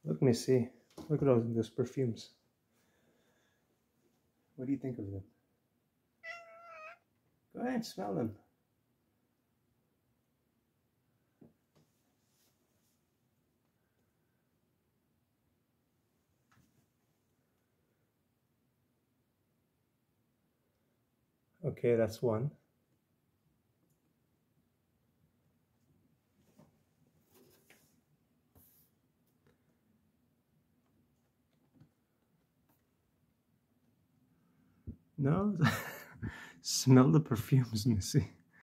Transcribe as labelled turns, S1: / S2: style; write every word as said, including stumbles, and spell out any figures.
S1: Look, Missy. Look at all those perfumes. What do you think of them? Go ahead, smell them. Okay, that's one. No? Smell the perfumes, Missy.